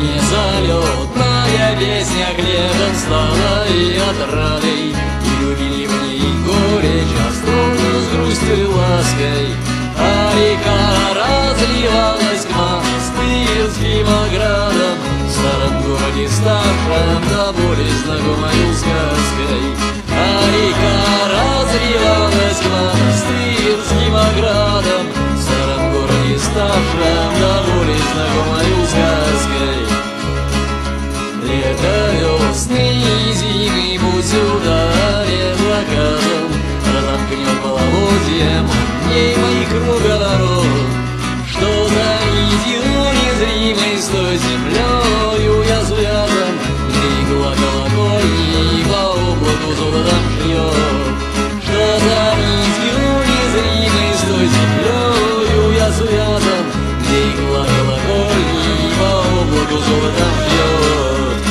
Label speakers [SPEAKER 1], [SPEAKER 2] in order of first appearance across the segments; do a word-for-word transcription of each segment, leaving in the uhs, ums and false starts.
[SPEAKER 1] Залетная песня хлебом стала и отрадой, и любили в ней горечь, остроту с грустью и лаской. А река разливалась к монастырским оградам, в старом городе старшем, до боли знакомою сказкой. А река разливалась к монастырским оградам, в старом городе старшем, до боли знакомою сказкой. Лето, весны и зимы, будь сюда блокадом, разомкнет половодьем дней моих круговорот. Что за нитью незримой с той землею я связан, где игла колокольни по облаку золотом шьет. Что за нитью незримой с той землею я связан, где игла колокольни по облаку золотом шьет.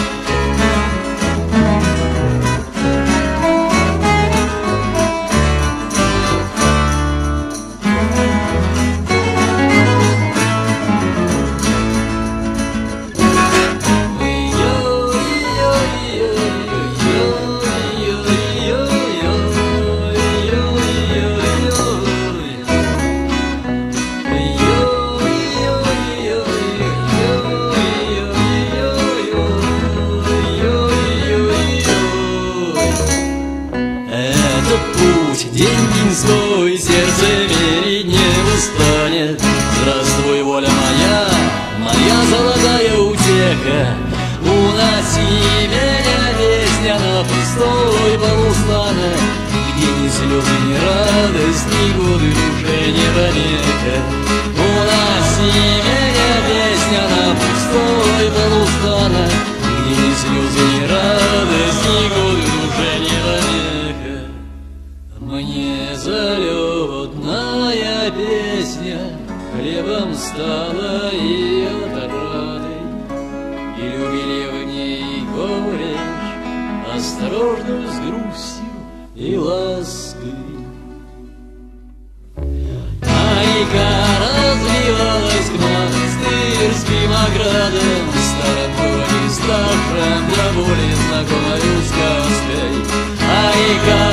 [SPEAKER 1] День-деньской сердце верить не устанет. Здравствуй, воля моя, моя золотая утеха. Уноси меня, песня, на пустой полустана, где ни слезы, ни радость, ни годы душе не помеха. Уноси меня, песня, на пустой полустана, где ни слезы, ни радость, ни годы душе не помеха. Мне залетная песня хлебом стала и отрадой, и любили в ней горечь, осторожную с грустью и лаской. А река разливалась к монастырским оградам, в старом городе старшем, до боли знакомою сказкой. А река